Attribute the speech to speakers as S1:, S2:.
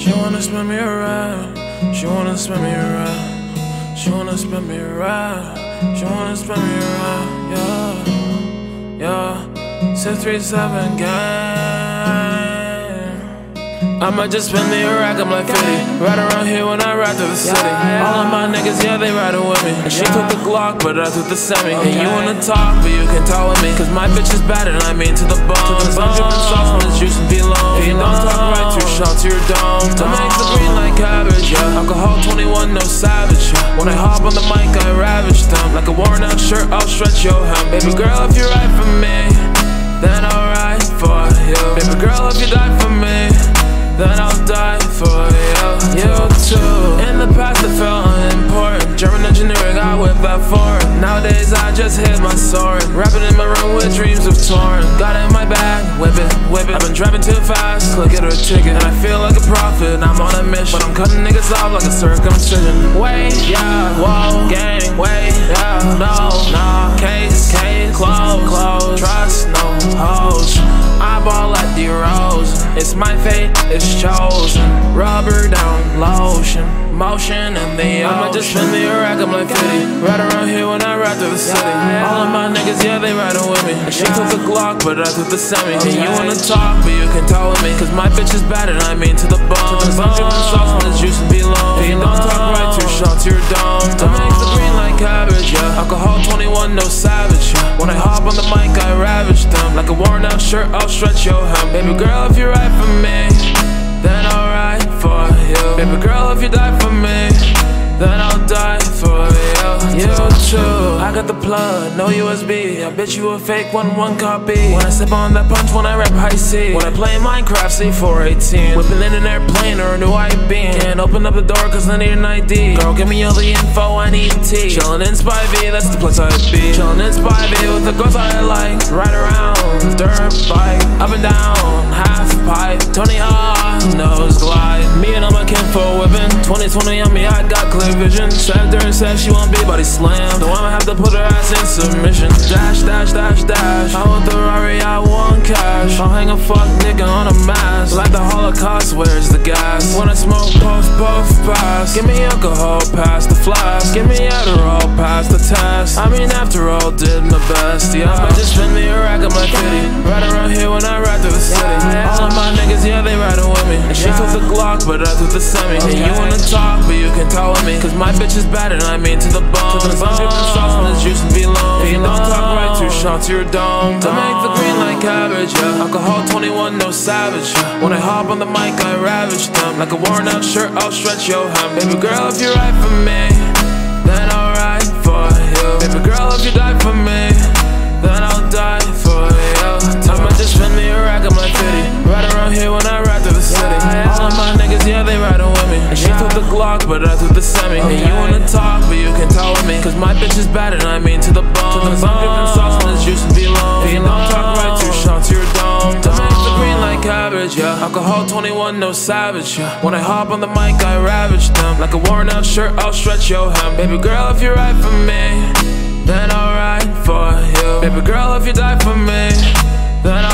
S1: She wanna spin me around. She wanna spin me around. She wanna spin me around. She wanna spin me around. Yeah, yeah. 637 gang. I might just spin me a rack, I'm like 50. Right around here when I ride through the city. All of my niggas, yeah, they riding with me. And she took the Glock, but I took the semi. And you wanna talk, but you can talk with me. Cause my bitch is bad and I mean to the bone. I'm drippin' sauce when it's juice and below. If you don't talk right, 2 shots to your dome. To make the green like cabbage, yeah. Alcohol 21, no savage, yeah. When I hop on the mic, I ravage them. Like a worn out shirt, I'll stretch your hem. Baby girl, if you're right for me, then I'll ride for you. Baby girl, if you die for me, then I'll die for you. You too. In the past it felt unimportant. German engineering, I whip that foreign. Nowadays I just hit my sword. Rapping in my room with dreams of touring. Got it in my bag, whip it, whip it. I've been driving too fast, click it or a ticket. And I feel like a prophet, I'm on a mission. But I'm cutting niggas off like a circumcision. Wait, yeah, whoa, gang, wait, yeah, no, nah, case, close, trust, no hoes. I ball like D-Rose. It's my fate, it's chosen. Rubber down, lotion, motion in the ocean. I might just spin me a rack, I'm like 50. Right around here when I ride through the city. All of my niggas, yeah, they riding with me. And she took the Glock, but I took the semi. And you wanna talk, but you can talk with me. Cause my bitch is bad and I mean to the bone. I'm drippin' sauce when it's juice and below. If you don't talk right, 2 shots to your dome. To make the green like cabbage, yeah. Alcohol 21, no savage, yeah. When I hop on the mic, I ravage them. Like a worn out shirt, I'll stretch your hem. Baby girl, if you're right for me, then I'll ride for you. Baby girl, if you die for me, then I'll die for you. You too. I got the plug, no USB. I bet you a fake 1-1 copy. When I step on that punch, when I rap high C. When I play Minecraft, C418. Whipping in an airplane or a new IB. Can't open up the door cause I need an ID. Girl, give me all the info, I need tea. Chillin' in Spy V, that's the place I'd be. Chillin' in Spy V with the girls I like. Ride around, dirt bike, up and down, half pipe. Tony Hawk, nose glide. Me and all my kinfolk whipping. 2020 on me, I got clear vision. Said during sex, she want be body slam. So I'ma have to put her ass in submission. Dash, dash, dash, dash. I want the Rari, I want cash. I'll hang a fuck nigga on a mask. Like the Holocaust, where's the gas? When I smoke, puff, puff, pass. Give me alcohol, pass the flask. Give me Adderall, pass the test. I mean, after all, did my best. Yeah, I might just spin me a rack, I'm like 50. Right around here when I ride through the city. All of my niggas, yeah, they riding with me. And she took the Glock, but I took the semi. And you wanna talk, but you can talk with me. Cause my bitch is bad and I mean to the bone. I'm drippin' sauce when it's juice and below. If you don't talk right, 2 shots to your dome. To make the green like cabbage, yeah. Alcohol 21, no savage, yeah. When I hop on the mic, I ravage them. Like a worn out shirt, I'll stretch your hem. Baby girl, if you're right for me, then I'll ride for you. Baby girl, if you die for me, then I'll die for you. I might just spin me a rack, I'm like 50. Right around here when I ride through the city. All of my niggas, yeah, they riding with me. And she took the Glock, but I took the semi. And you wanna talk, but you can talk with me. Cause my bitch is bad and I mean to the bone. I'm drippin' sauce when it's juice and below. If you don't talk right, 2 shots to your dome. To make the green like cabbage, yeah. Alcohol 21, no savage, yeah. When I hop on the mic, I ravage them. Like a worn out shirt, I'll stretch your hem. Baby girl, if you're right for me, then I'll ride for you. Baby girl, if you die for me, then I'll